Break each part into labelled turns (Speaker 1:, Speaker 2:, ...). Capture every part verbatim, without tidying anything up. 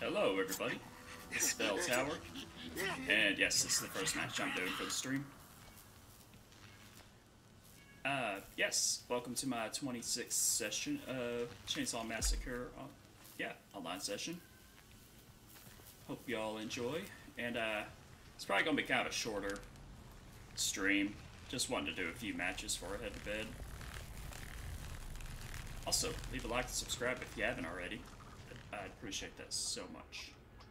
Speaker 1: Hello, everybody. This is Bell Tower, and yes, this is the first match I'm doing for the stream. Uh, yes, welcome to my twenty-sixth session of Chainsaw Massacre, uh, yeah, online session. Hope y'all enjoy, and uh, it's probably gonna be kind of a shorter stream. Just wanted to do a few matches before I head to bed. Also, leave a like and subscribe if you haven't already. I'd appreciate that so much.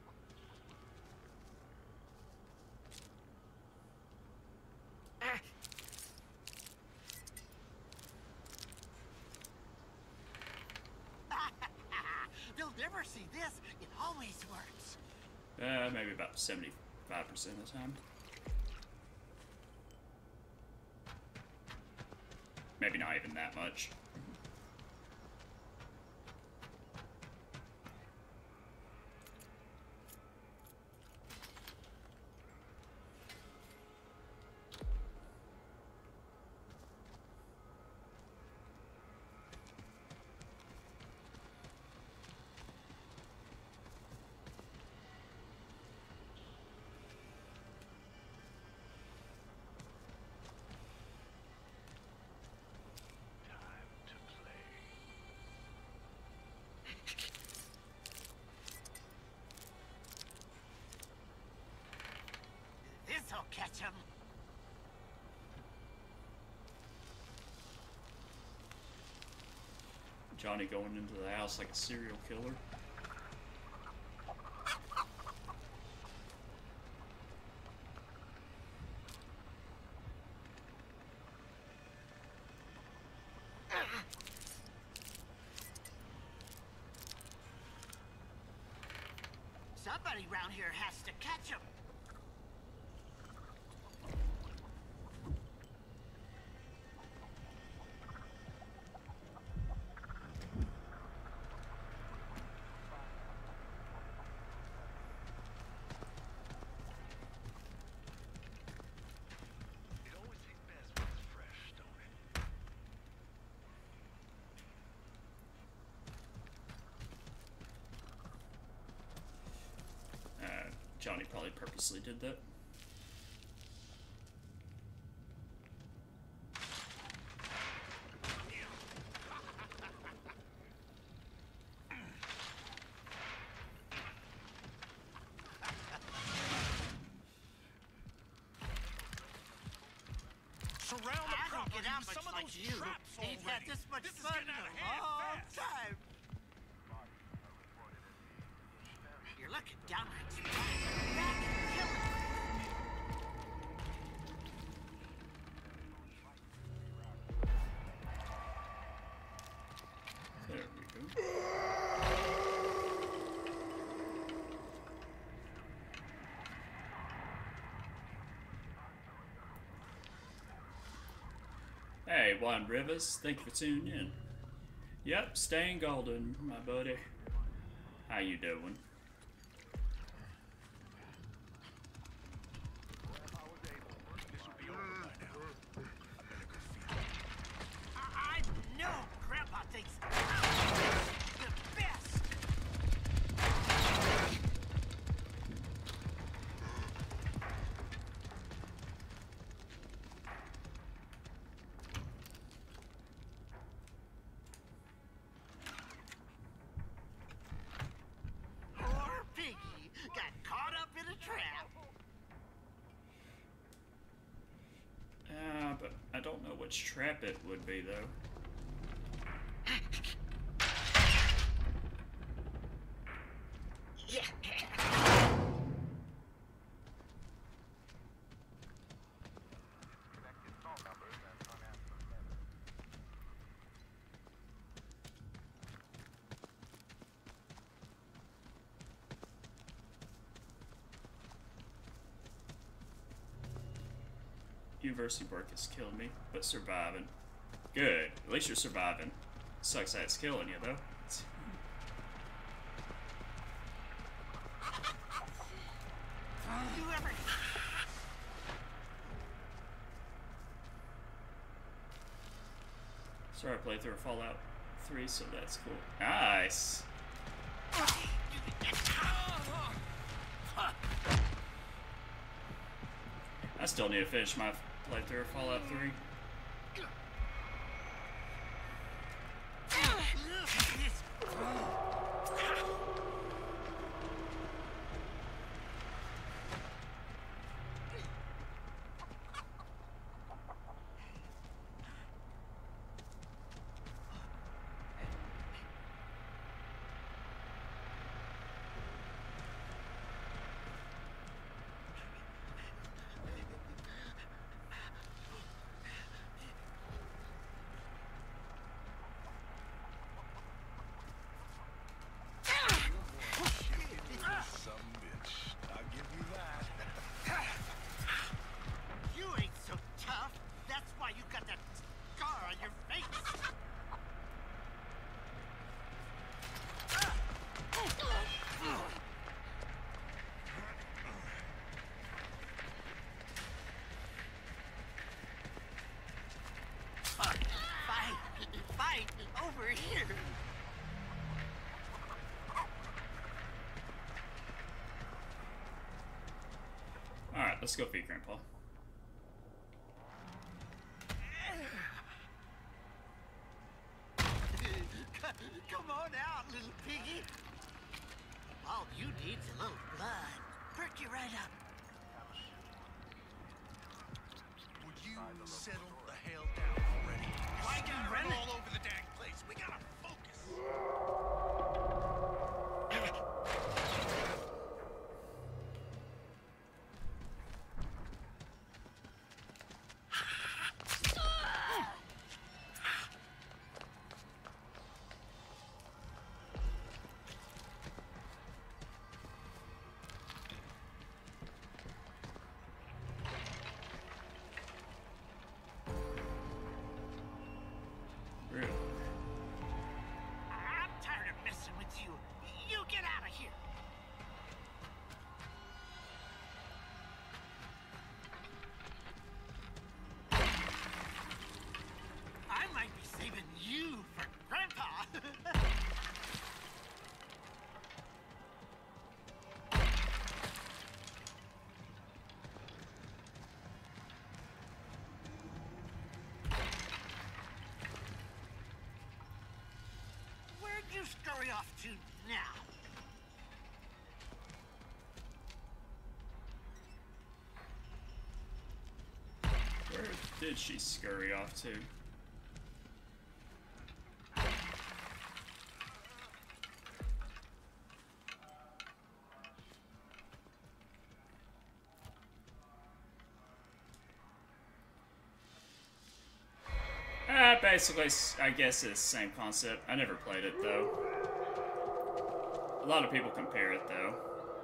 Speaker 2: They'll never see this. It always works.
Speaker 1: Uh, maybe about seventy-five percent of the time. Maybe not even that much.
Speaker 2: This'll catch him.
Speaker 1: Johnny going into the house like a serial killer.
Speaker 2: Somebody around here has to catch him.
Speaker 1: Johnny probably purposely did that.
Speaker 2: Surround the property with some of those you. traps already. Ain't had this much
Speaker 3: This is
Speaker 2: fun
Speaker 3: getting
Speaker 2: in
Speaker 3: out of
Speaker 2: a
Speaker 3: hand
Speaker 2: long
Speaker 3: fast.
Speaker 2: time. You're looking downright surprised. Back and kill him.
Speaker 1: There we go. Hey, Juan Rivers, thank you for tuning in. Yep, staying golden, my buddy. How you doing?
Speaker 2: I, I know Grandpa thinks I'm the best. Poor Piggy got caught up in a trap.
Speaker 1: Uh, but I don't know which trap it would be, though.
Speaker 2: Yeah.
Speaker 1: University work has killed me, but surviving. Good. At least you're surviving. Sucks that it's killing you, though.
Speaker 2: You ever
Speaker 1: Sorry, I played through Fallout three, so that's cool. Nice!
Speaker 2: Oh!
Speaker 1: still need to finish my playthrough of Fallout three.
Speaker 2: Over here.
Speaker 1: Alright, let's go feed Grandpa.
Speaker 2: Come on out, little piggy. All you need's a little blood. Perk you right up.
Speaker 3: Would you settle the hell down already? Why do you run all over the dang place? We gotta focus.
Speaker 1: Really?
Speaker 2: I'm tired of messing with you. You get out of here. I might be saving you for Grandpa. Where'd you scurry off to now?
Speaker 1: Where did she scurry off to? Ah, basically, I guess it's the same concept. I never played it, though. A lot of people compare it, though.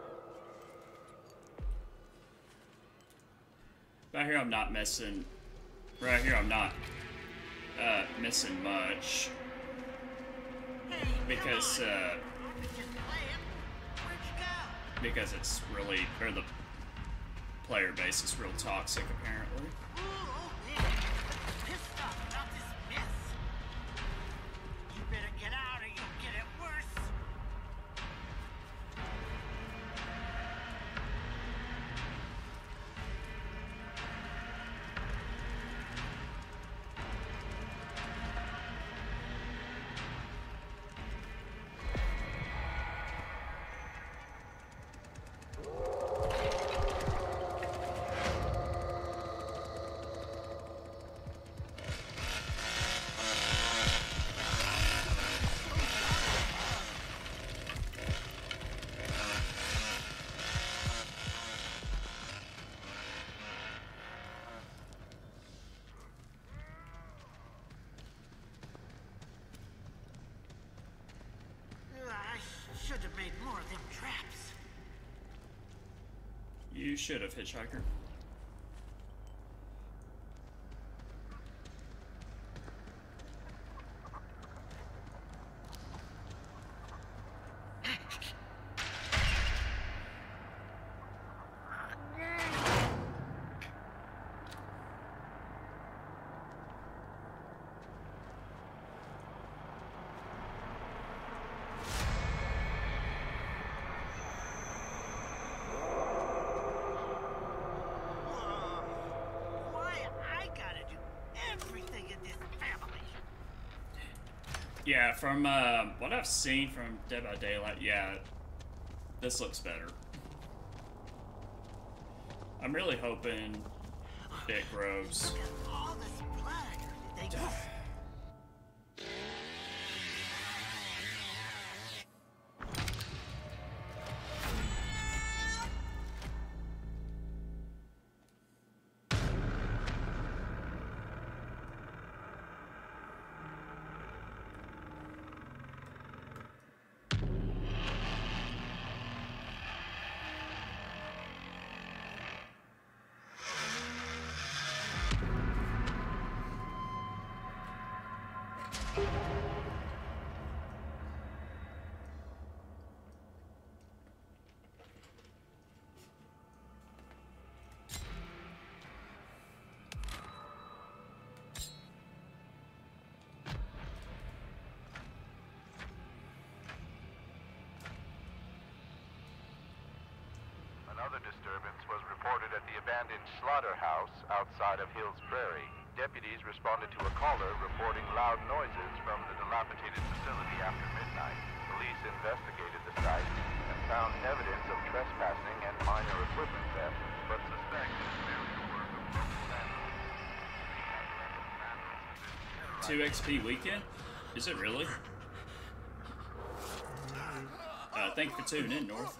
Speaker 1: Right here, I'm not missing... Right here, I'm not uh, missing much.
Speaker 2: Hey,
Speaker 1: Because,
Speaker 2: come on.
Speaker 1: uh...
Speaker 2: Just playing. Where'd you go?
Speaker 1: Because it's really... Or the player base is real toxic, apparently.
Speaker 2: Ooh, yeah. Pissed off about this mess. You better get out or you'll get it worse. I should have made more of them traps.
Speaker 1: You should have, Hitchhiker. Yeah, from uh, what I've seen from Dead by Daylight, yeah, this looks better. I'm really hoping it grows.
Speaker 2: Look at all this blood. Did they just...
Speaker 4: Another disturbance was reported at the abandoned slaughterhouse outside of Hills Prairie. Deputies responded to a caller reporting loud noises from the dilapidated facility after midnight. Police investigated the site and found evidence of trespassing and minor equipment theft, but suspect it's merely work of local vandals.
Speaker 1: two X P weekend? Is it really? Uh, thank you for tuning in, North.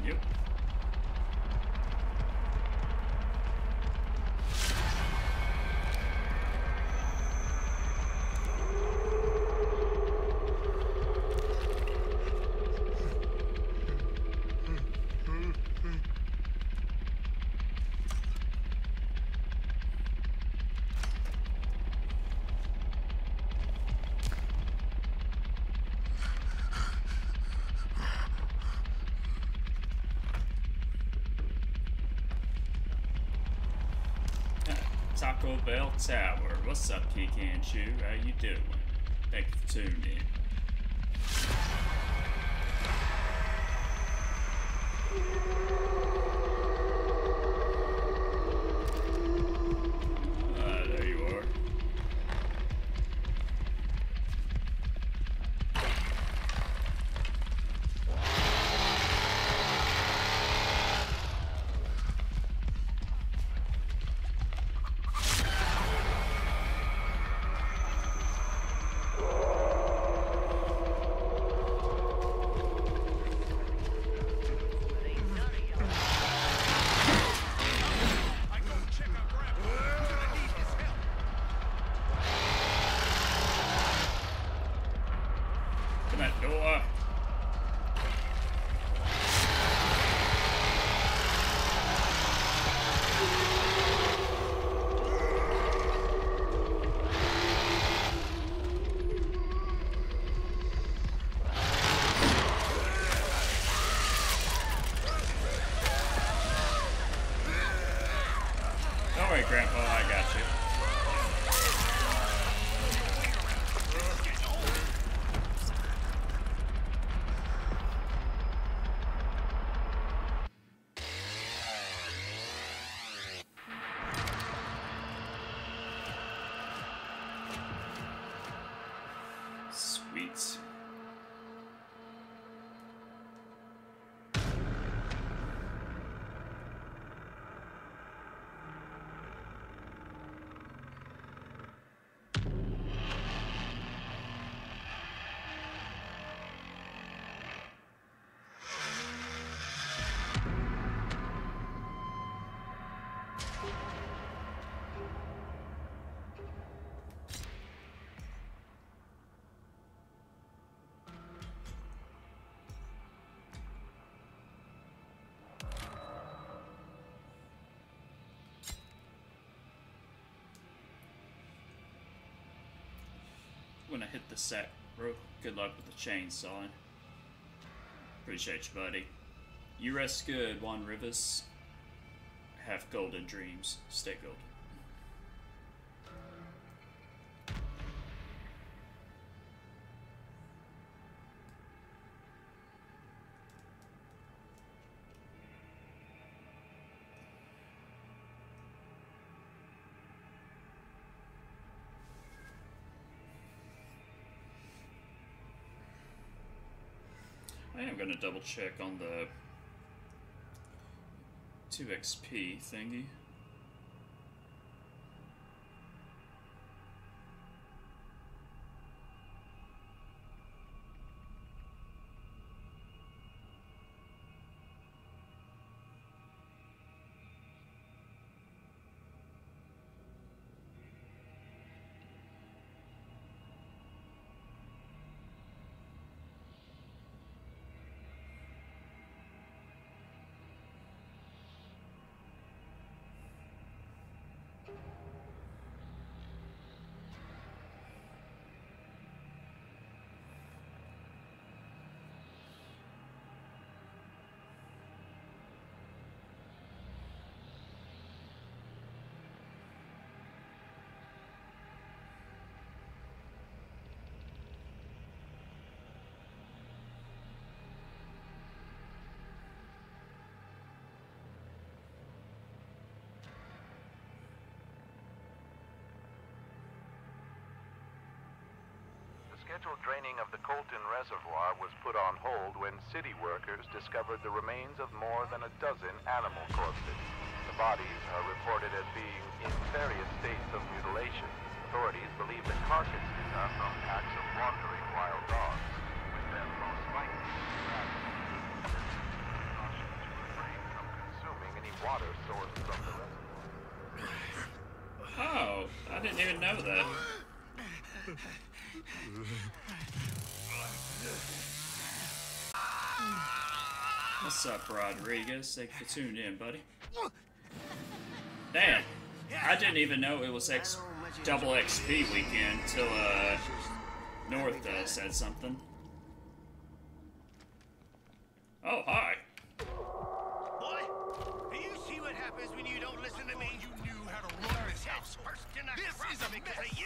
Speaker 1: Yep. Taco Bell Tower. What's up, Kikanchu? How you doing? Thank you for tuning in. Ah, there you are. That door. Don't worry, Grandpa, I got you. Sweet. When I hit the set, bro, good luck with the chainsaw. Appreciate you, buddy. You rest good, Juan Rivas. Have golden dreams. Stay golden. I am going to double check on the two X P thingy.
Speaker 4: Scheduled draining of the Colton Reservoir was put on hold when city workers discovered the remains of more than a dozen animal corpses. The bodies are reported as being in various states of mutilation. Authorities believe the carcasses are from packs of wandering wild dogs, with them most likely trapped. Caution to water sourced from the reservoir.
Speaker 1: Oh, I didn't even know that. What's up, Rodriguez? Thank you for tuning in, buddy. Damn, I didn't even know it was X double X P weekend till uh, North uh, said something. Oh, hi.
Speaker 3: Boy, do you see what happens when you don't listen to me? You knew how to run this house. This is a because of you.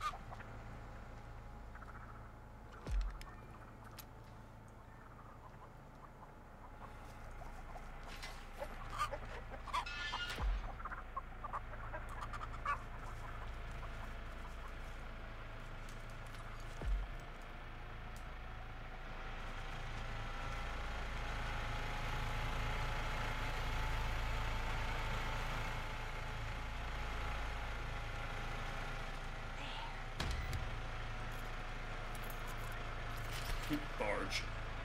Speaker 1: Barge.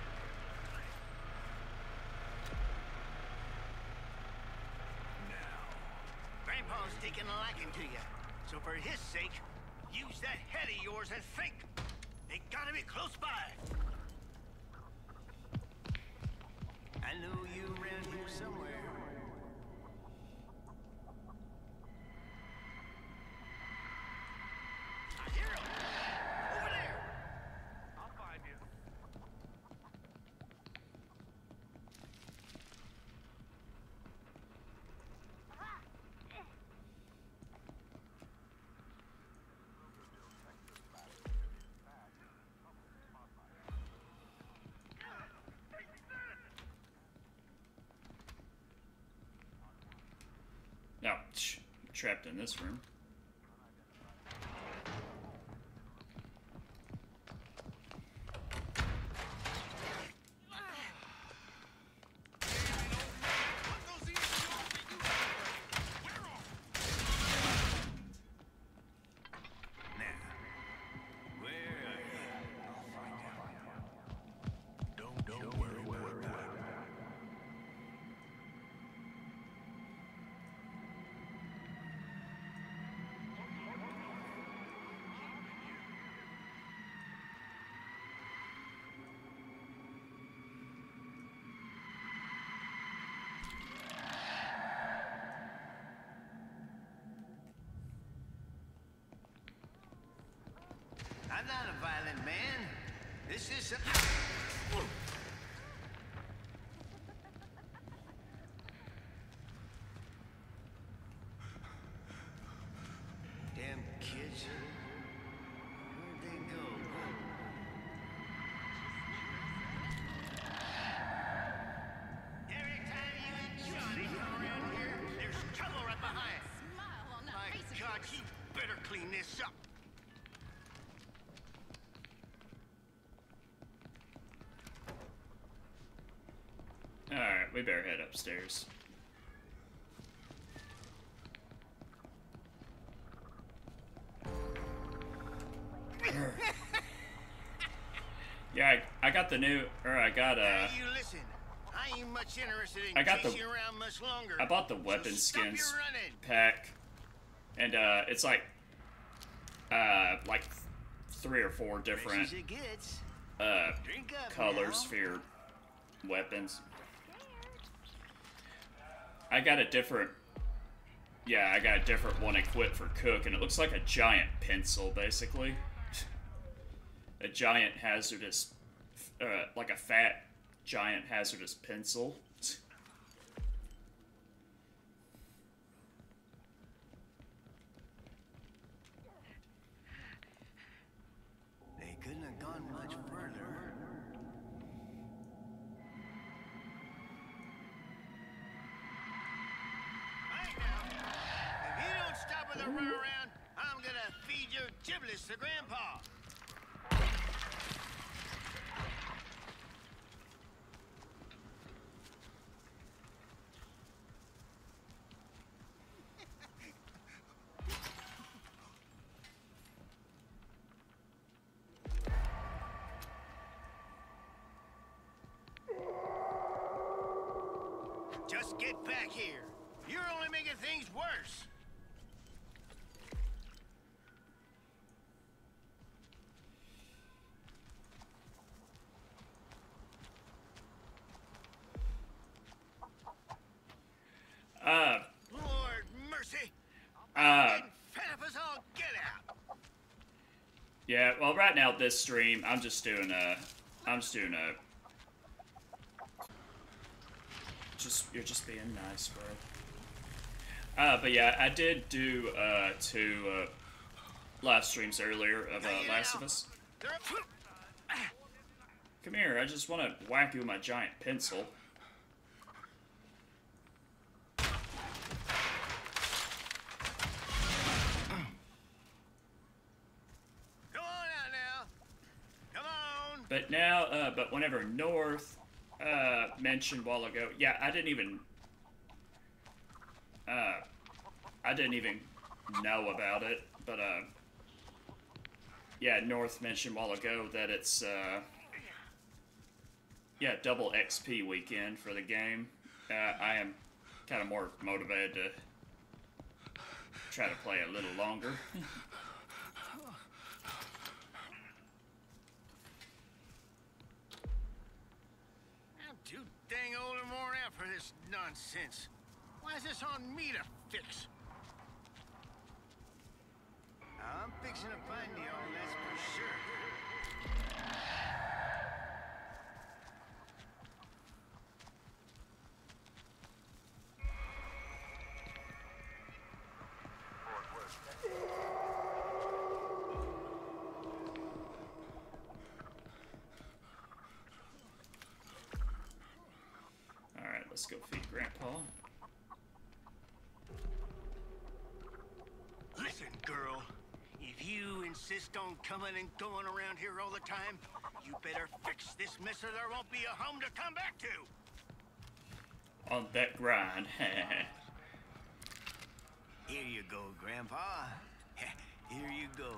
Speaker 3: Grandpa's taking a liking to you. So for his sake, use that head of yours and think. They gotta be close by. I know you around here somewhere. I hear him. Over there. I'll find you.
Speaker 1: No, trapped in this room.
Speaker 3: I'm not a violent man. This is some... Damn kids. Where'd they go? Every time you and Johnny come around here, there's trouble right behind.
Speaker 5: Smile on that
Speaker 3: My
Speaker 5: face of
Speaker 3: God,
Speaker 5: yours.
Speaker 3: you better clean this up.
Speaker 1: Alright, we better head upstairs. Yeah, I, I got the new, or I got uh,
Speaker 3: Now you listen. I ain't much interested in
Speaker 1: I got the-
Speaker 3: chasing you around much longer.
Speaker 1: I bought the
Speaker 3: So
Speaker 1: weapon
Speaker 3: stop your
Speaker 1: skins
Speaker 3: running.
Speaker 1: pack, and uh, it's like, uh, like three or four different
Speaker 3: Fresh as it gets.
Speaker 1: uh
Speaker 3: Drink up
Speaker 1: colors
Speaker 3: now.
Speaker 1: for your weapons. I got a different, yeah, I got a different one equipped for Cook, and it looks like a giant pencil, basically. A giant hazardous, uh, like a fat, giant hazardous pencil.
Speaker 3: They couldn't have gone much further. Right now, if you don't stop with a runaround, I'm gonna feed your giblets to Grandpa. Just get back here. You're only making things worse.
Speaker 1: Uh,
Speaker 3: Lord mercy.
Speaker 1: uh,
Speaker 3: Getting fed up as all get out.
Speaker 1: yeah, well, right now, this stream, I'm just doing a, I'm just doing a, just, you're just being nice, bro. Uh, but yeah, I did do, uh, two, uh, live streams earlier of, uh, Last of Us. Come here, I just want to whack you with my giant pencil.
Speaker 3: Come on out now. Come on.
Speaker 1: But now, uh, but whenever North, uh, mentioned a while ago, yeah, I didn't even, uh, I didn't even know about it, but, uh, yeah, North mentioned a while ago that it's, uh, yeah, double X P weekend for the game. Uh, I am kind of more motivated to try to play a little longer.
Speaker 3: I'm too dang old and worn out for this nonsense. Why is this on me to fix? I'm fixing to find you all, that's for sure.
Speaker 1: Alright, let's go feed Grandpa.
Speaker 3: Listen, girl. If you insist on coming and going around here all the time, you better fix this mess or there won't be a home to come back to.
Speaker 1: On that grind.
Speaker 3: Here you go, Grandpa. Here you go.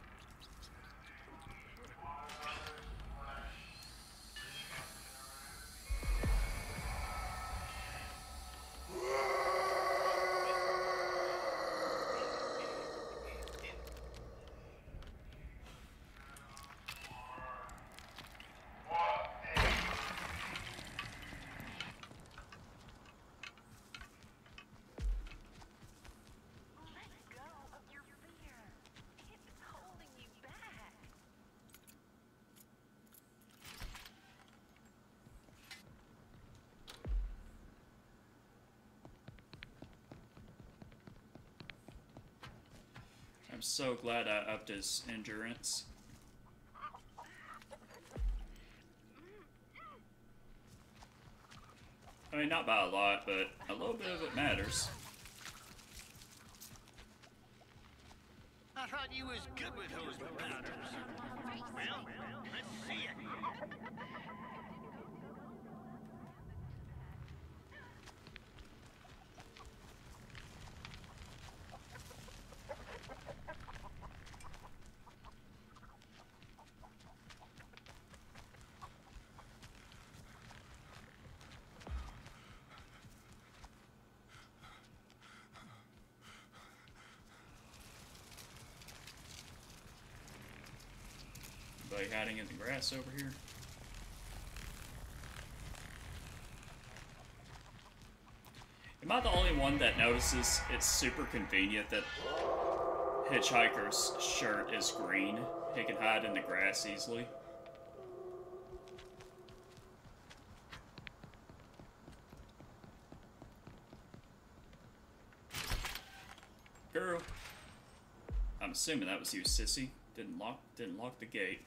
Speaker 5: Let go of your fear. It's holding you back.
Speaker 1: I'm so glad I upped his endurance. I mean, not by a lot, but a little bit of it matters.
Speaker 3: I thought you was good with those powders. Well, let's see it.
Speaker 1: Anybody hiding in the grass over here? Am I the only one that notices it's super convenient that Hitchhiker's shirt is green? He can hide in the grass easily. Girl. I'm assuming that was you, sissy. Didn't lock didn't lock the gate.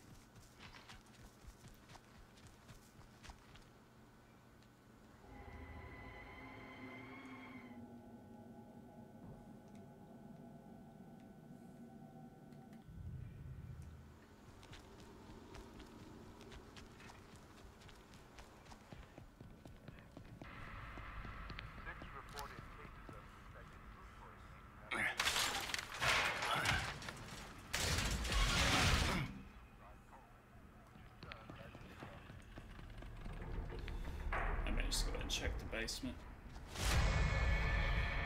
Speaker 4: Six reported cases of suspected food poisoning.
Speaker 1: I may just go ahead and check the basement.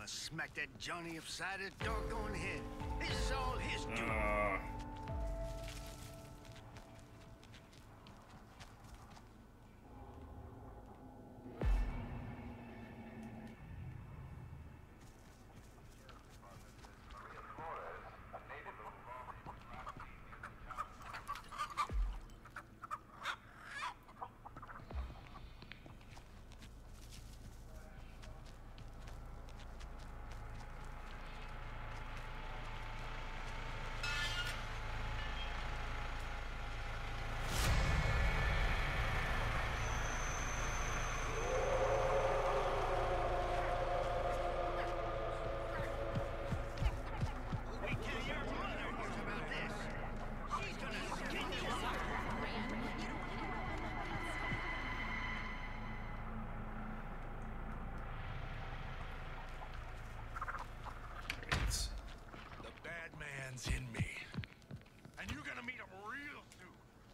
Speaker 3: I'ma smack that Johnny upside his doggone head. This is all his doing.
Speaker 1: Uh,
Speaker 3: Wait till your mother hears about this. She's gonna skin you up.
Speaker 1: great.
Speaker 6: The bad man's in me. And you're gonna meet him real soon.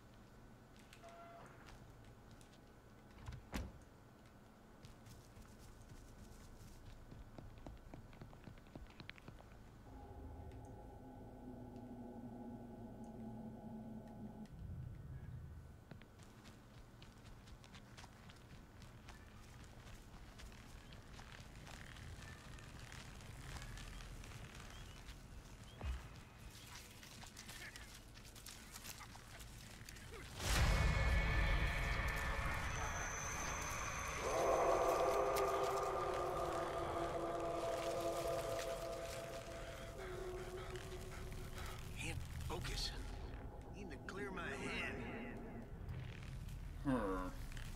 Speaker 3: Can't focus. Need to clear my head.
Speaker 1: Huh.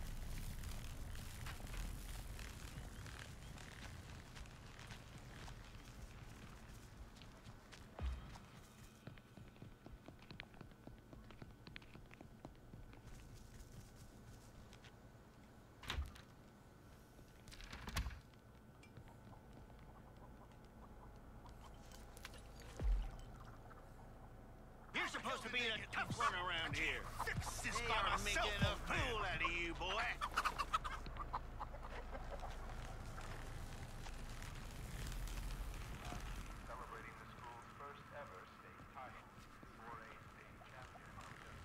Speaker 3: You're supposed to be the tough one around here.
Speaker 6: Fix this
Speaker 3: They
Speaker 6: by
Speaker 3: are
Speaker 6: myself,
Speaker 3: making a
Speaker 6: old man.
Speaker 3: fool out of you, boy.
Speaker 4: Celebrating the school's first ever state title. four A state champion.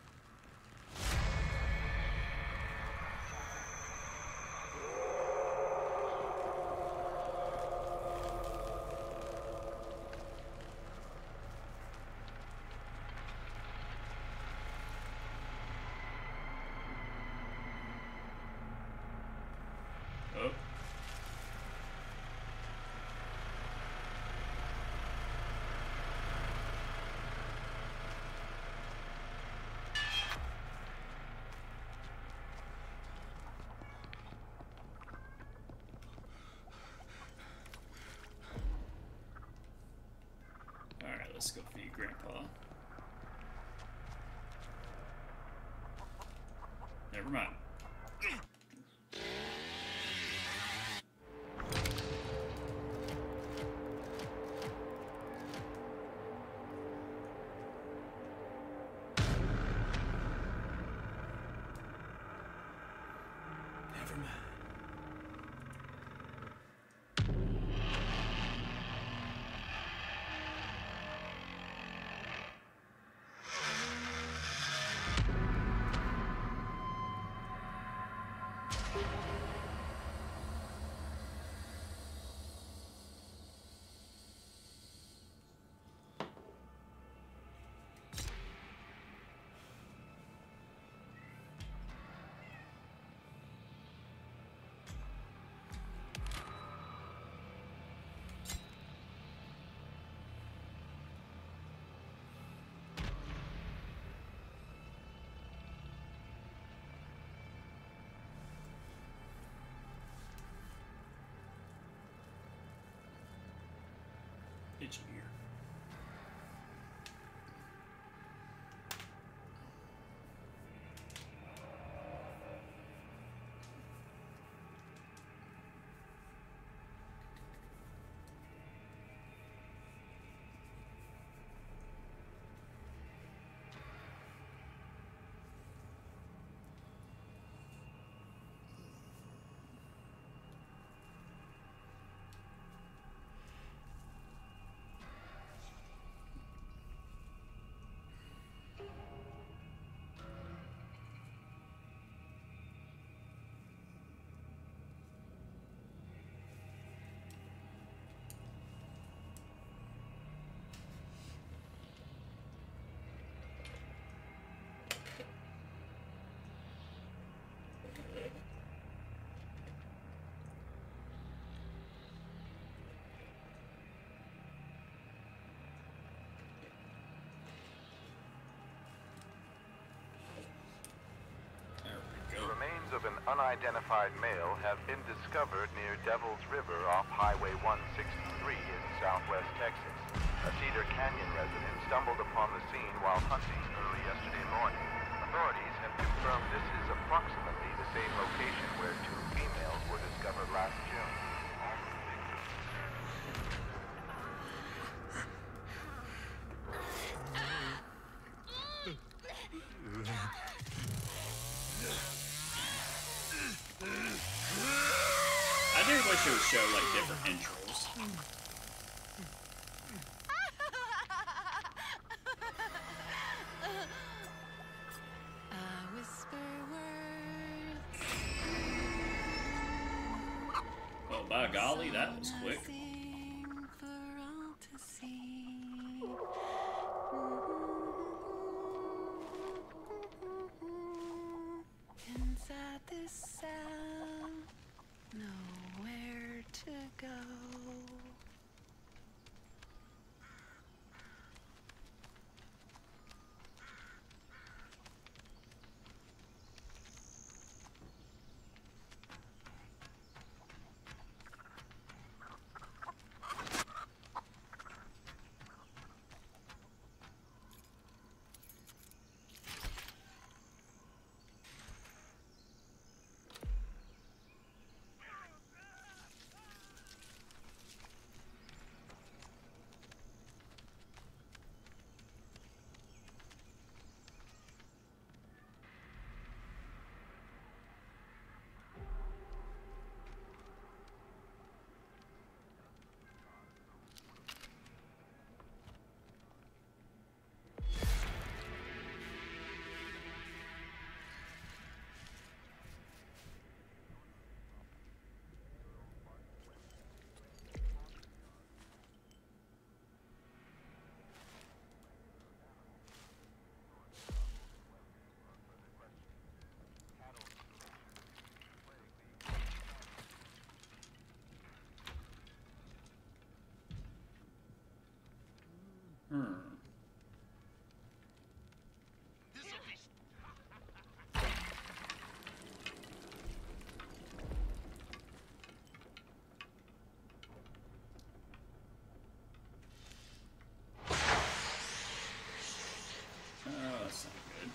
Speaker 1: Oh. Alright, let's go feed Grandpa. Never mind. Never mind.
Speaker 4: unidentified male have been discovered near Devil's River off Highway one sixty-three in southwest Texas. A Cedar Canyon resident stumbled upon the scene while hunting early yesterday morning. Authorities have confirmed this is approximately the same location where two females were discovered last June.
Speaker 1: I do wish it would show like different intros.
Speaker 5: I whisper words.
Speaker 1: Oh, by golly, that was quick.
Speaker 5: Sing for all to see. Inside this cell, nowhere to go.
Speaker 1: Hmm. Oh, that's not good.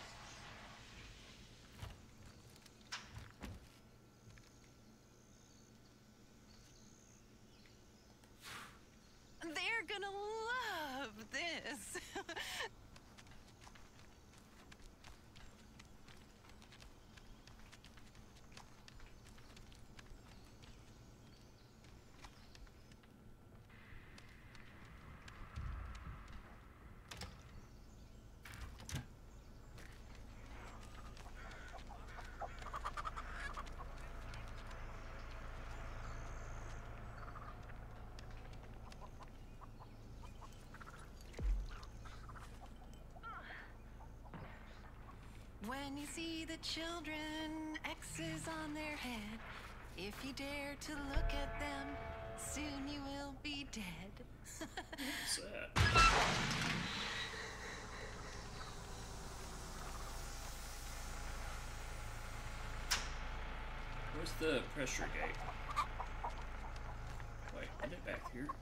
Speaker 5: They're gonna love this. When you see the children, X's on their head. If you dare to look at them, soon you will be dead.
Speaker 1: What's that? Where's the pressure gate? Wait, is it back here?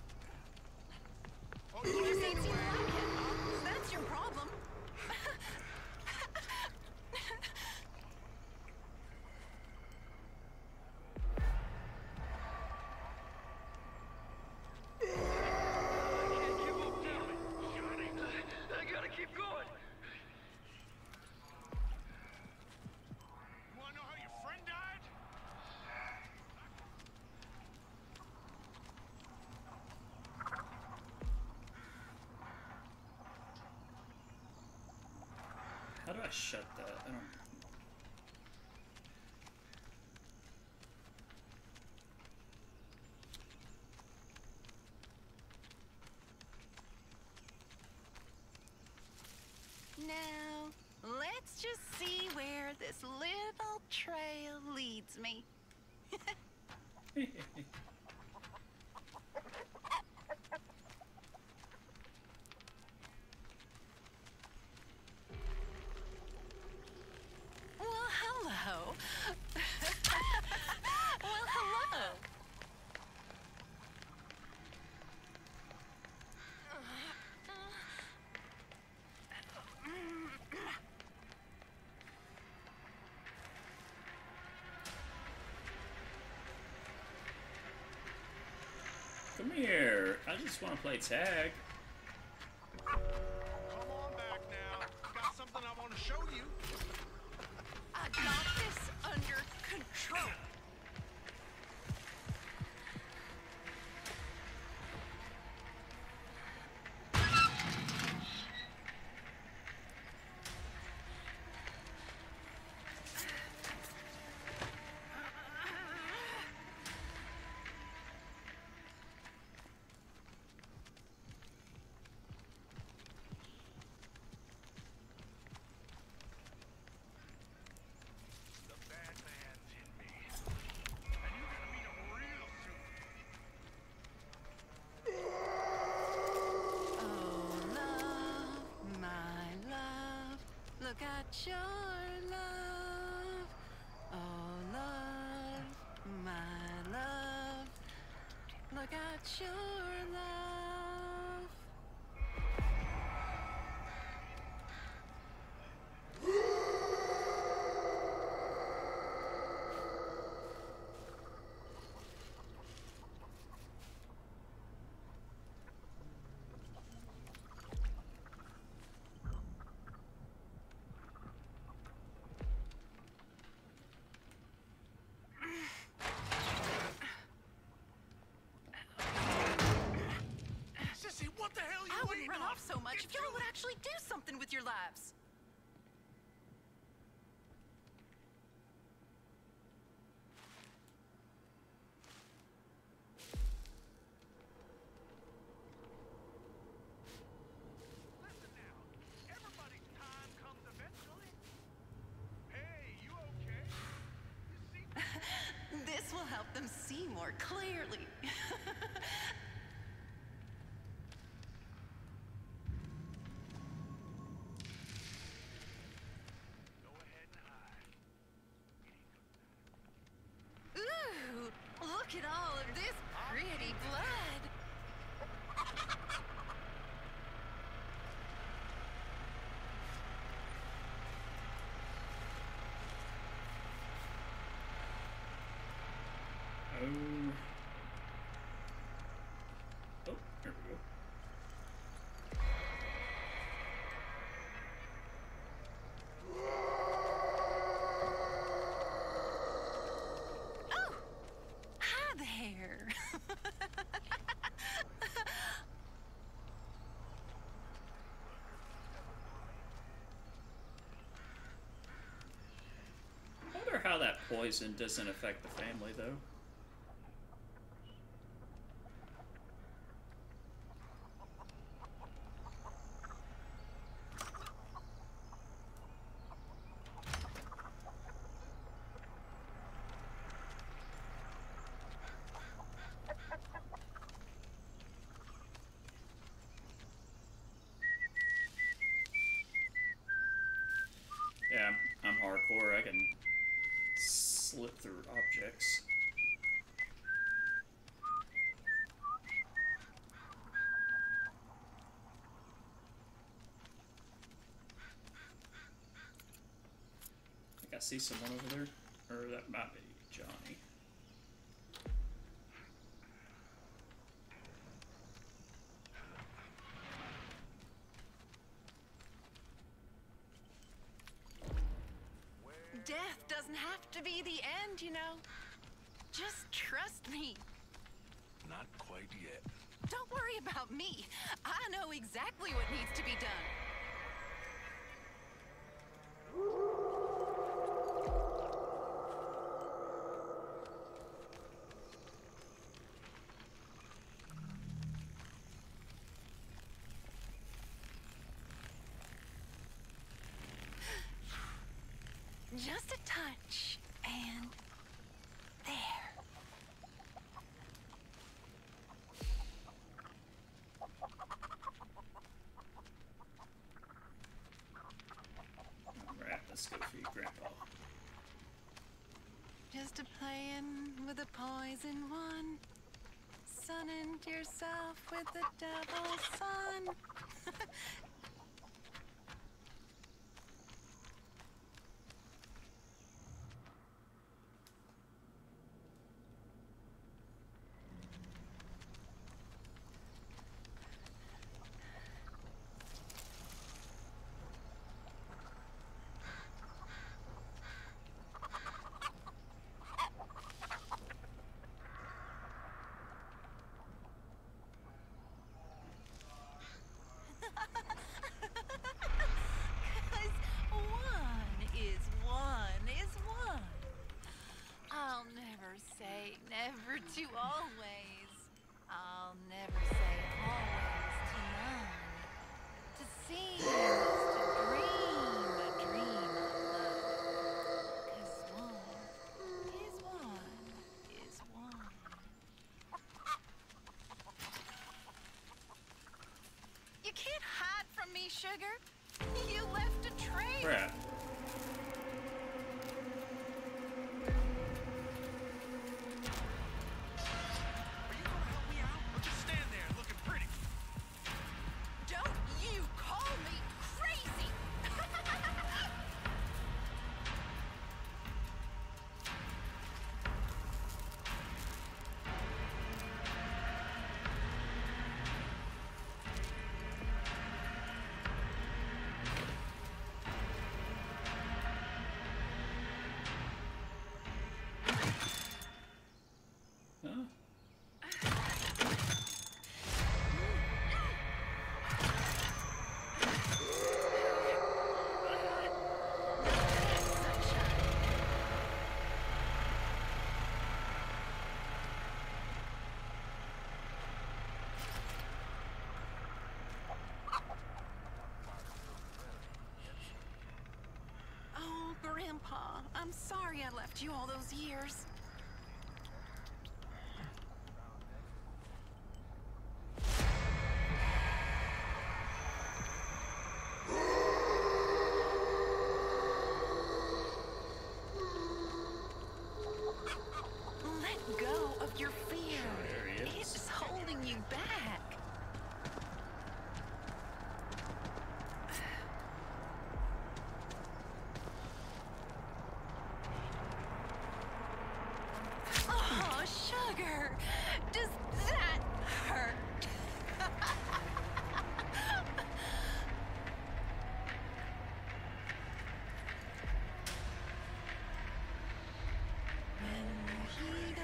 Speaker 5: You just ain't seen the light yet, huh? That's your problem.
Speaker 1: How do I shut that? I don't.
Speaker 5: Now, let's just see where this little trail leads me. Well, hello.
Speaker 1: just want to play tag.
Speaker 6: Come on back now. Got something I want to show you.
Speaker 5: I got this under control.
Speaker 6: The bad man's in me. And you're gonna meet him real soon.
Speaker 5: Oh, love, my love, look at your love. Oh, love, my love, look at your love.
Speaker 6: Sissy, what the hell are you
Speaker 5: I
Speaker 6: waiting
Speaker 5: wouldn't run
Speaker 6: on?
Speaker 5: off so much
Speaker 6: Get
Speaker 5: if y'all
Speaker 6: to
Speaker 5: would
Speaker 6: it.
Speaker 5: actually do something with your lives.
Speaker 6: Listen now. Everybody's time comes eventually. Hey, you okay? You see?
Speaker 5: This will help them see more clearly.
Speaker 6: Go ahead and hide.
Speaker 5: Ooh, look at all of this pretty blood.
Speaker 1: Oh. Oh, there we go.
Speaker 5: Oh, hi there.
Speaker 1: I wonder how that poison doesn't affect the family, though. Yeah, I'm hardcore. I can slip through objects. I think I see someone over there. Or that might be Johnny.
Speaker 5: Death doesn't have to be the end, you know. Just trust me.
Speaker 6: Not quite yet.
Speaker 5: Don't worry about me. I know exactly what needs to be done. Just a touch, and there.
Speaker 1: Alright, let's go feed Grandpa.
Speaker 5: Just a playing with a poison one. Sunning yourself with the devil's sun. to always. I'll never say always to none. To see is to dream a dream of love. 'Cause one is one is one. You can't hide from me, sugar. You left a trail.
Speaker 1: Crap.
Speaker 6: Are you gonna help me out? Or just stand there looking pretty?
Speaker 5: Don't you call me crazy!
Speaker 1: Huh?
Speaker 5: Oh, Grandpa, I'm sorry I left you all those years. Let go of your fear.
Speaker 1: There he is.
Speaker 5: It's holding you back. Oh, sugar. Does that hurt? When the heat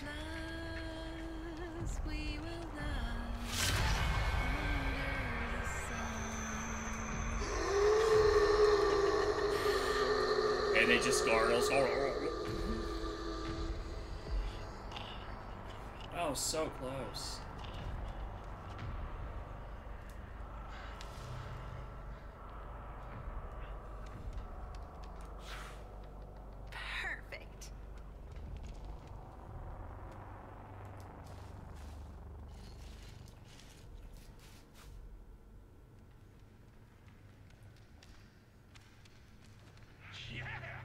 Speaker 5: flies, we will lie under the sun.
Speaker 1: And they just gargles. Oh, so close.
Speaker 5: Perfect.
Speaker 6: Yeah!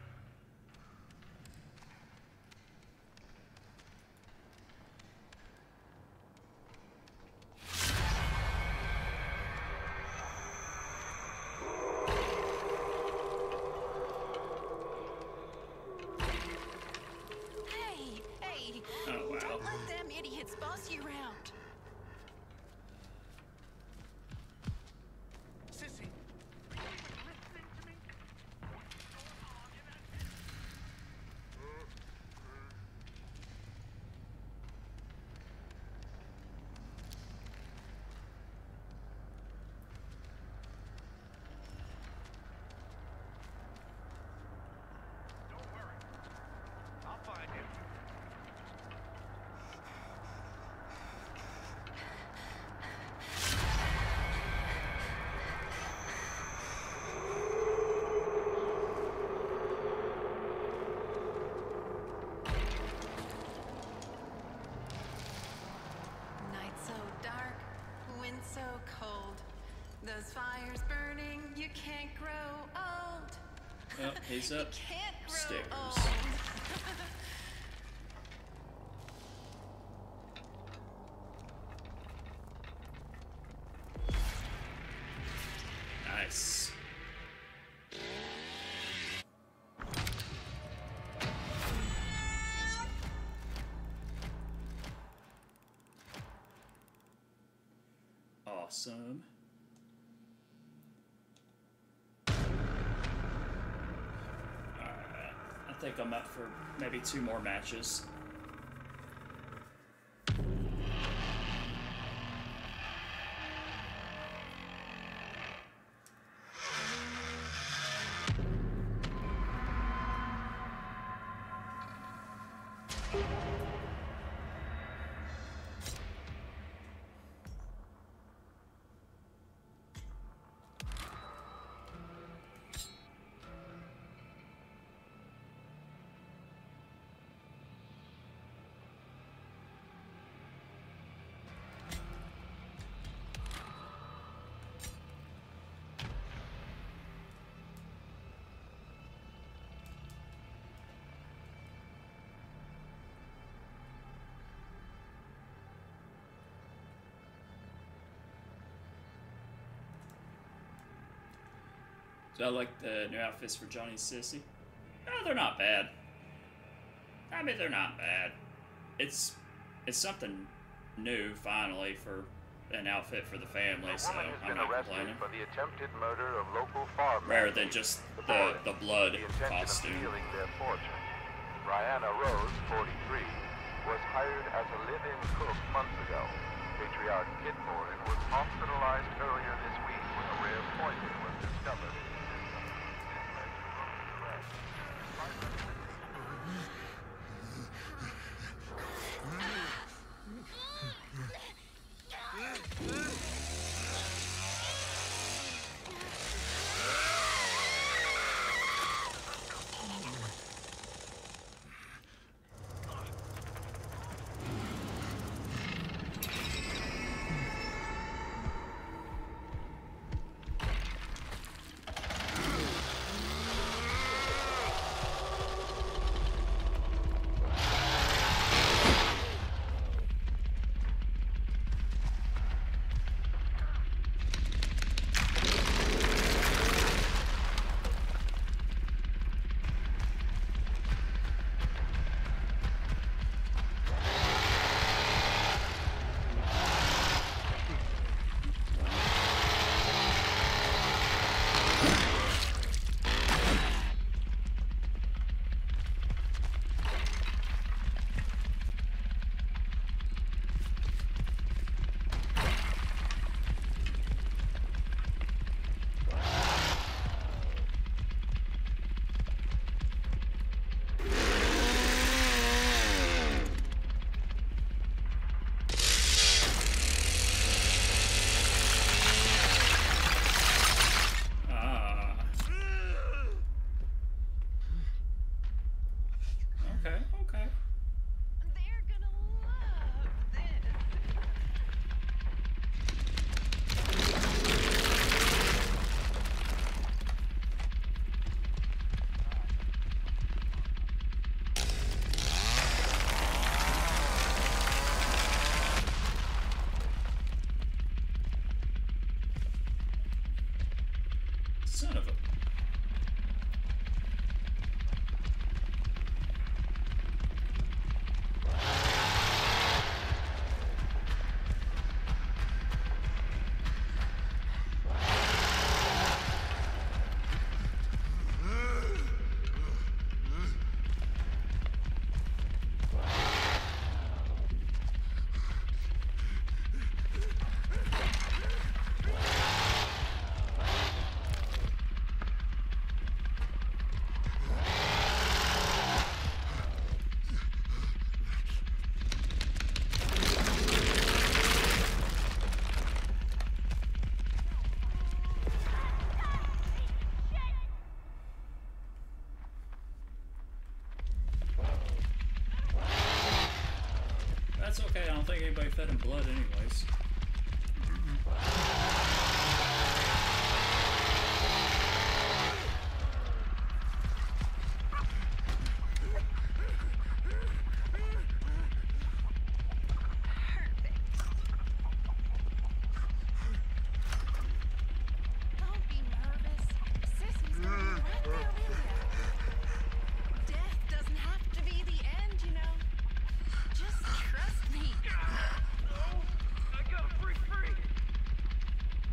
Speaker 5: Hey, hey.
Speaker 1: Oh, wow.
Speaker 5: Don't let them idiots boss you around.
Speaker 6: Sissy! Are you even listening to me? What's going on in that head? Don't worry. I'll find him.
Speaker 5: Night so dark, wind so cold. Those fires burning, you can't grow old.
Speaker 1: Oh, he's
Speaker 5: You
Speaker 1: up.
Speaker 5: can't grow
Speaker 1: Stickers.
Speaker 5: old.
Speaker 1: Nice. Awesome. Alright. I think I'm up for maybe two more matches. So I like the new outfits for Johnny and Sissy. No, they're not bad. I mean, they're not bad. It's it's something new, finally, for an outfit for the family,
Speaker 4: A
Speaker 1: so
Speaker 4: woman has
Speaker 1: I'm
Speaker 4: been
Speaker 1: not
Speaker 4: arrested
Speaker 1: complaining.
Speaker 4: for the attempted murder of local farmers.
Speaker 1: Rather than just the, the blood
Speaker 4: the intention
Speaker 1: costume.
Speaker 4: of stealing their fortune. Brianna Rose, forty-three, was hired as a live-in cook months ago. Patriarch Kit Morgan was hospitalized earlier this week when a rare poison was discovered. This led to Rose's arrest.
Speaker 1: Son of a... That's okay, I don't think anybody fed him blood anyways.
Speaker 5: Don't be nervous. Sissy's gonna be right there with you. Death doesn't have to be the end, you know. Just trust me.
Speaker 3: I gotta break free.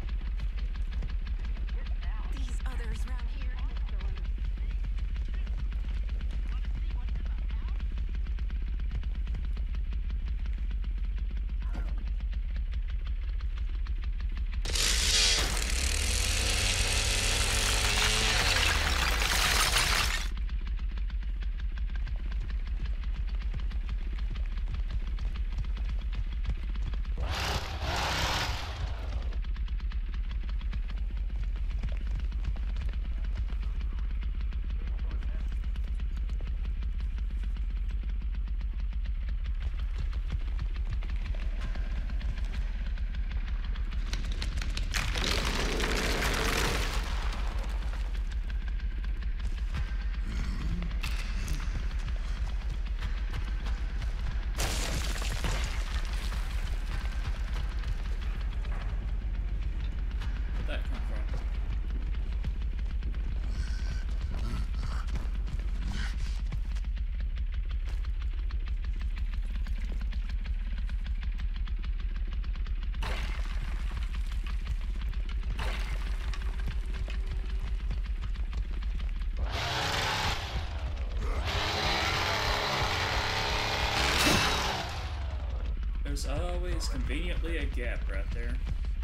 Speaker 1: There's always conveniently a gap right there.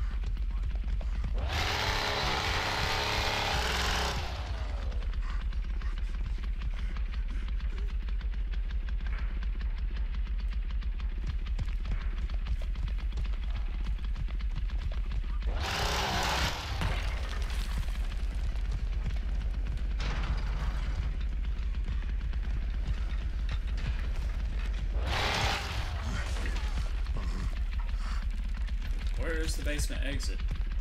Speaker 1: Where's the basement exit?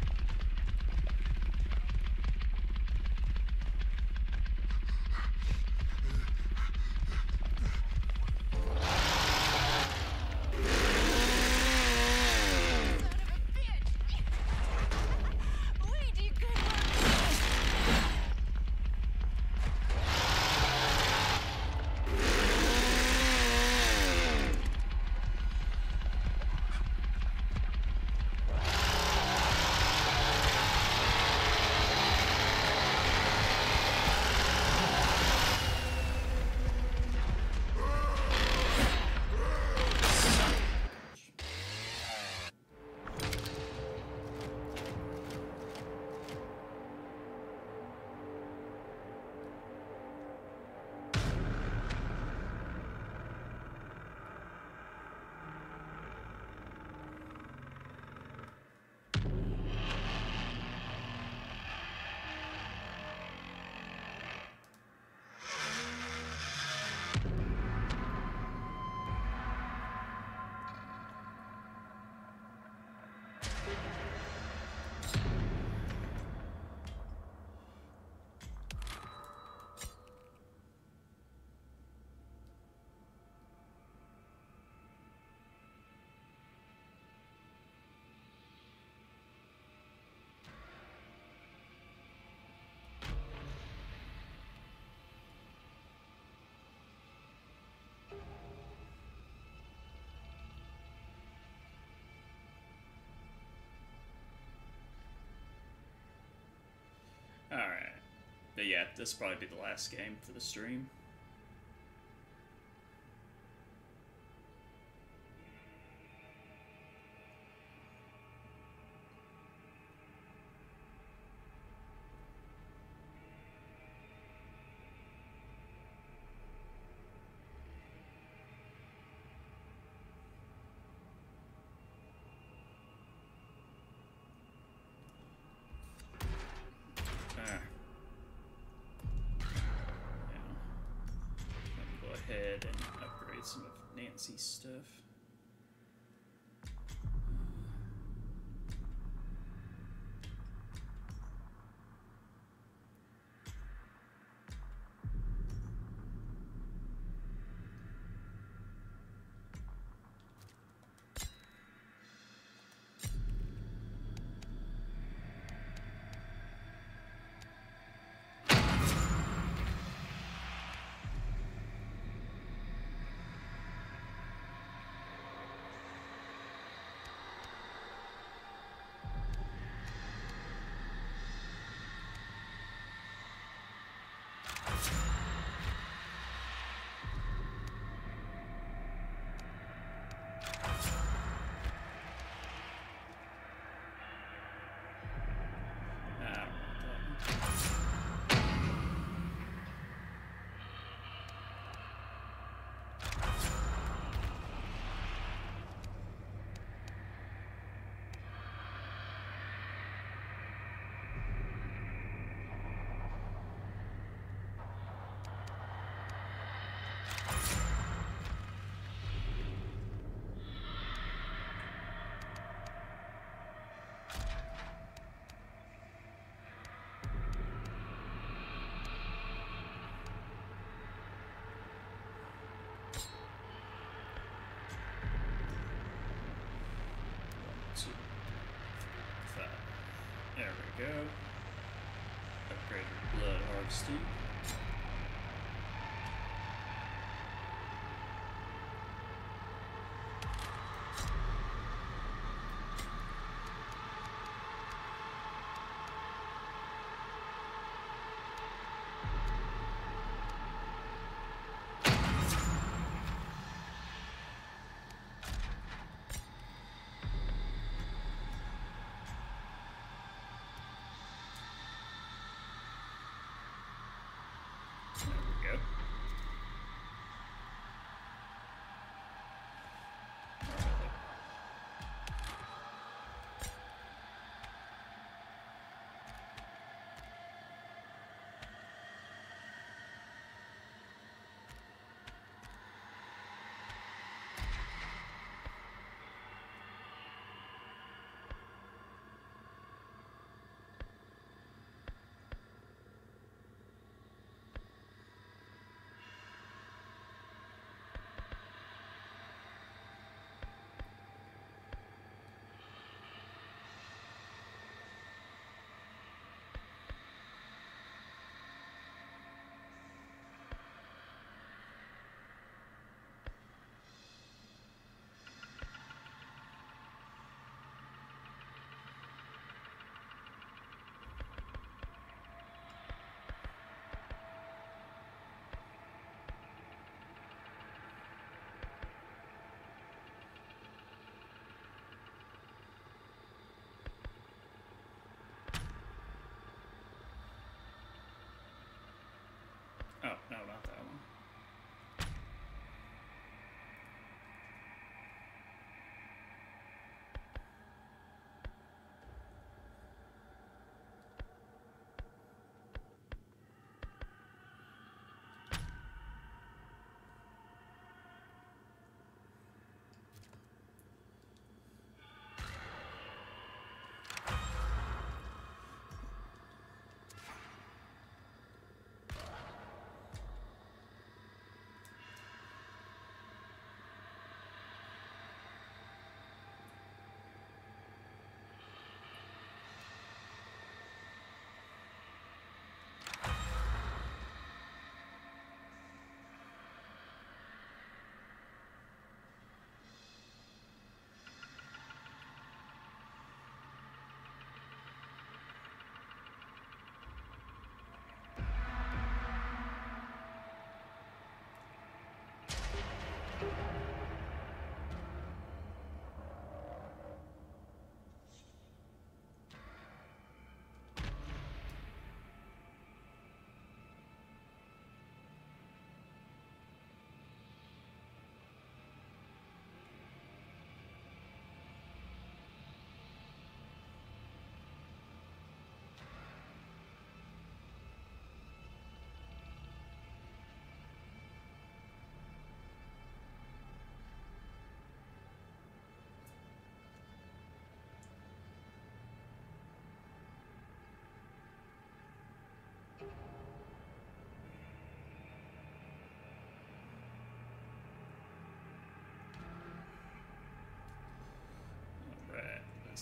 Speaker 1: Alright. But yeah, this will probably be the last game for the stream. Ahead and upgrade some of Nancy's stuff. There we go. Upgrade your blood harvesting.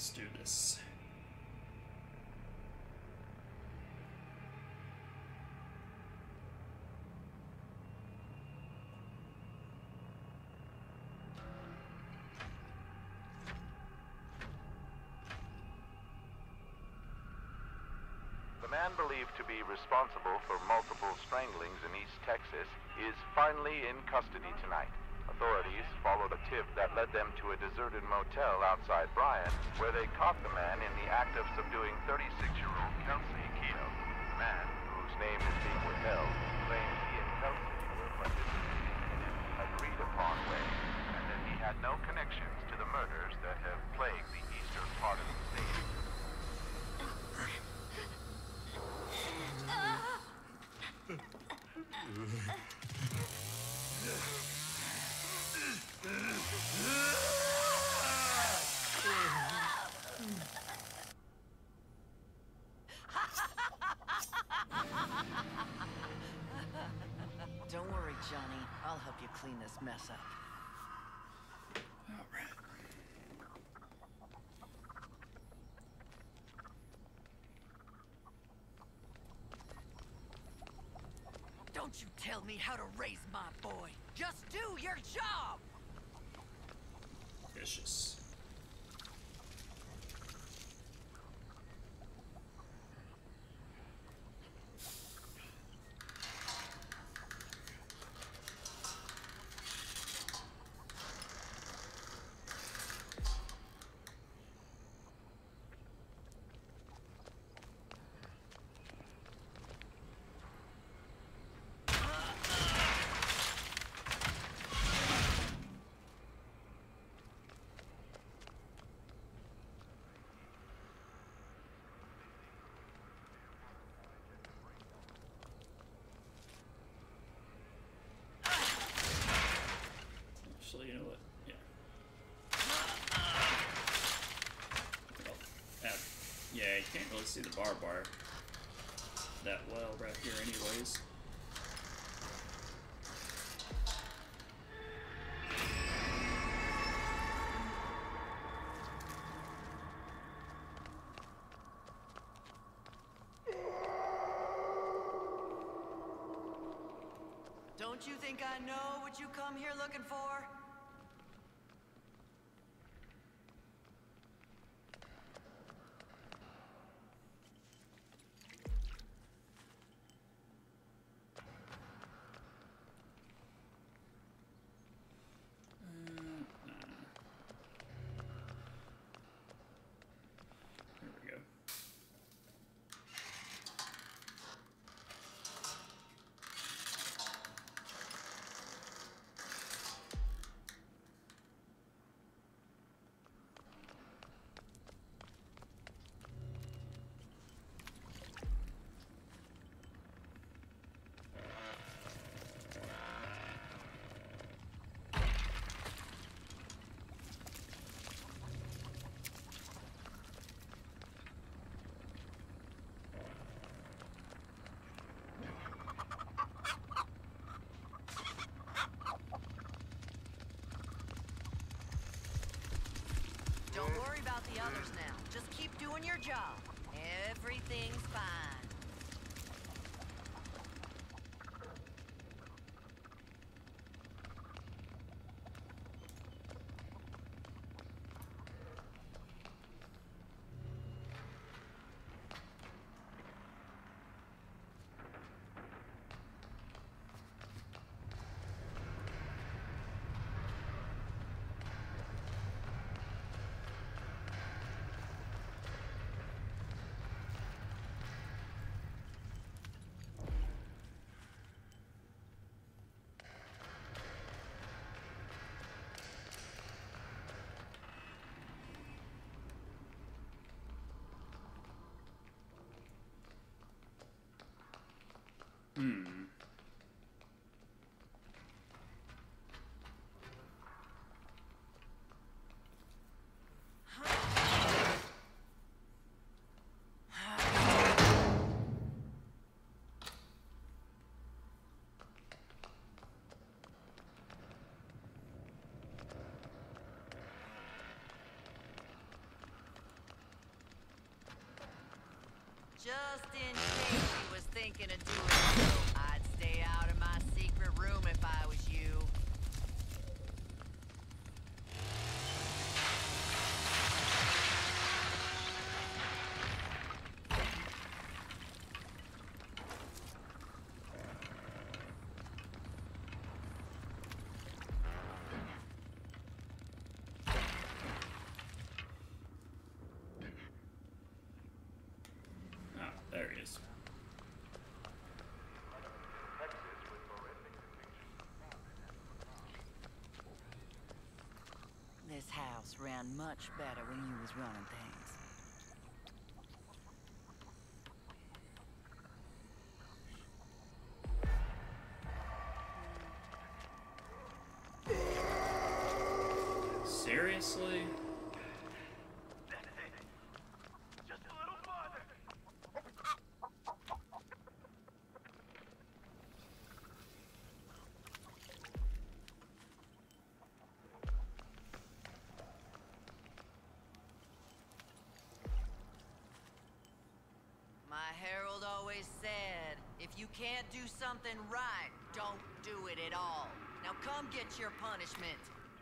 Speaker 1: Let's do this.
Speaker 4: The man believed to be responsible for multiple stranglings in East Texas is finally in custody tonight. Authorities followed a tip that led them to a deserted motel outside Bryan, where they caught the man in the act of subduing thirty-six-year-old Kelsey Keough. The man, whose name is being withheld, claimed he and Kelsey were participating in an agreed-upon way, and that he had no connections to the murders that have plagued the eastern part of the state.
Speaker 2: Don't worry, Johnny. I'll help you clean this mess up.
Speaker 1: All right.
Speaker 2: Don't you tell me how to raise my boy. Just do your job!
Speaker 1: Vicious. Actually, you know what? Yeah. Well, uh, yeah, you can't really see the barbed wire that well right here anyways.
Speaker 2: Don't you think I know what you come here looking for?
Speaker 1: There we go.
Speaker 2: Don't worry about the others now. Just keep doing your job. Everything's fine.
Speaker 1: Hmm.
Speaker 7: Just in case you was thinking of doing so, I'd stay out of my secret room if I was you.
Speaker 1: Oh, there he is.
Speaker 7: This house ran much better when you was running things.
Speaker 1: Seriously?
Speaker 3: Just a little farther.
Speaker 7: My herald always said, if you can't do something right, don't do it at all. Now come get your punishment.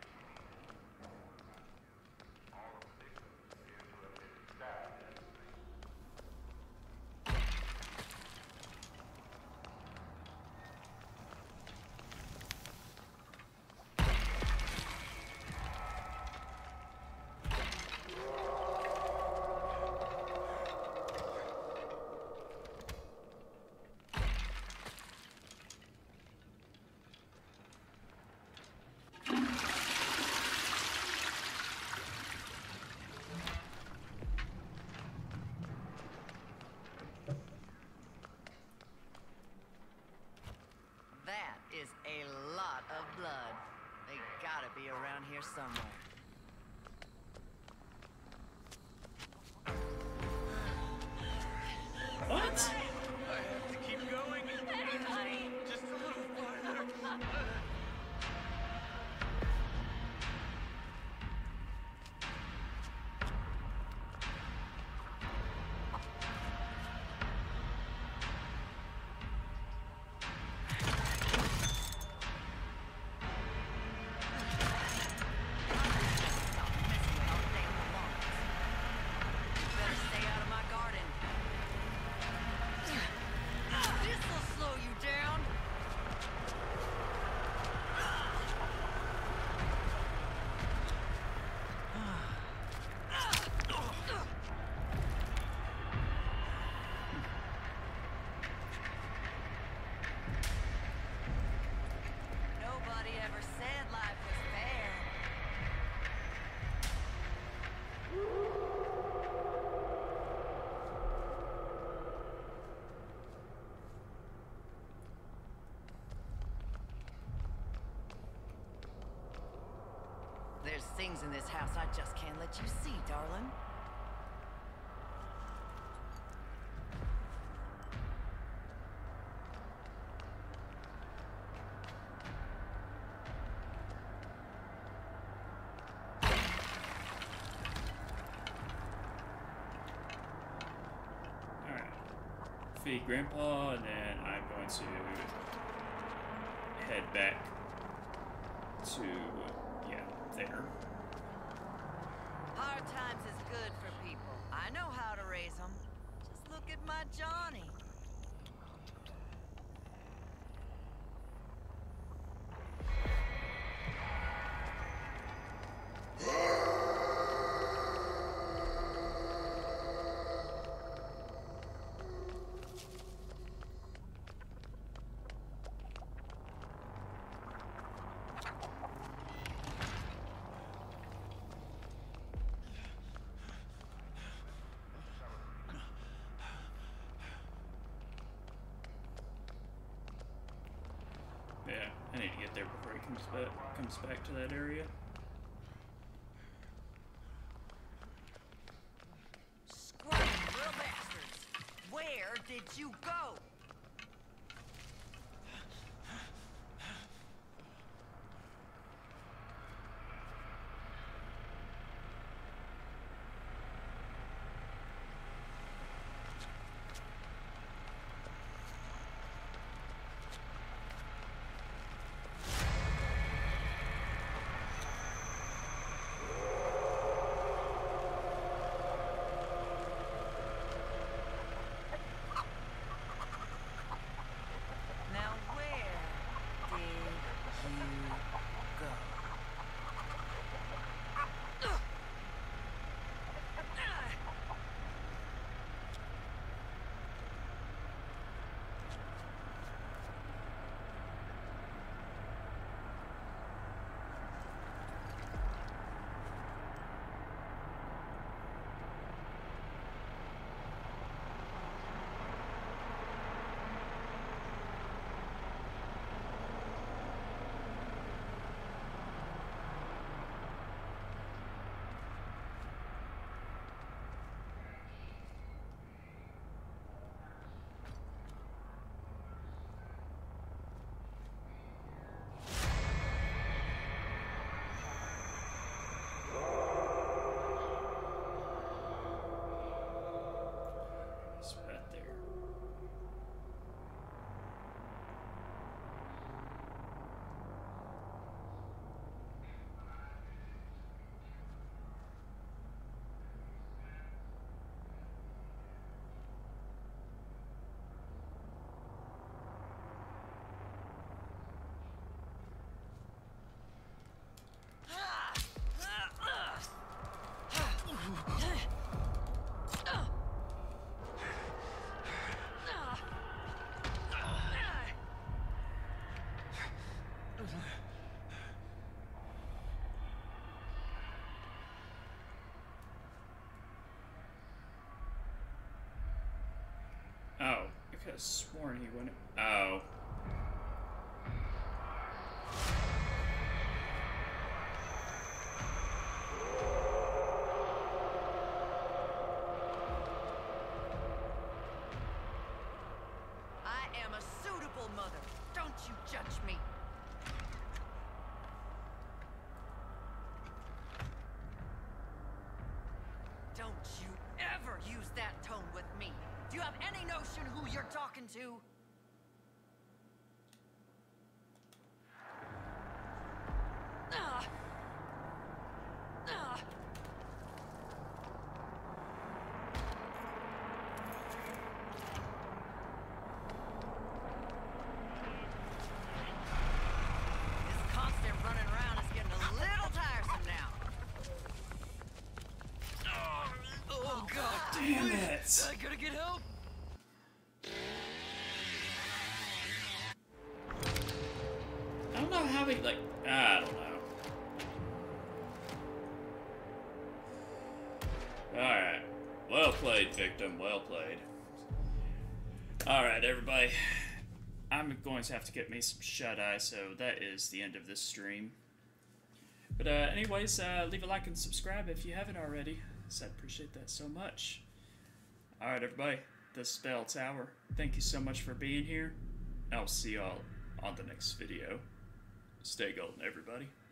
Speaker 7: That is a lot of blood. They gotta be around here somewhere.
Speaker 1: What?
Speaker 6: I have to keep going. Just a little farther.
Speaker 7: Better stay out of my garden. This'll slow you down. Nobody ever said life was fair. There's things in this house I just can't let you see, darling.
Speaker 1: Alright. Feed Grandpa, and then I'm going to head back to, yeah, there.
Speaker 7: Hard times is good for people. I know how to raise them. Just look at my Johnny.
Speaker 1: Yeah, I need to get there before he comes back comes back to that area.
Speaker 7: Squirming little bastards. Where did you go?
Speaker 1: Oh, I could have sworn he went. Oh.
Speaker 7: I am a suitable mother. Don't you judge me. Don't you ever use that tone with me. Do you have any notion who you're talking to? Ah. Ah. This constant running around is getting a little tiresome now. Oh, oh God!
Speaker 1: Damn it!
Speaker 7: I gotta get help.
Speaker 1: I don't know how he, like, I don't know. Alright. Well played, victim. Well played. Alright, everybody. I'm going to have to get me some shut-eye, so that is the end of this stream. But, uh, anyways, uh, leave a like and subscribe if you haven't already, so I appreciate that so much. Alright, everybody. This is Bell Tower. Thank you so much for being here. I'll see y'all on the next video. Stay golden, everybody.